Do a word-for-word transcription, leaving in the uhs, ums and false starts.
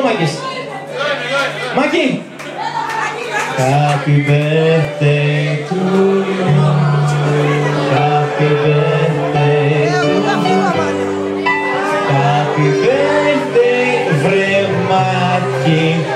Μάκης. Μάκη. Happy birthday to you. Happy birthday to you. Happy birthday, βρε Μάκη.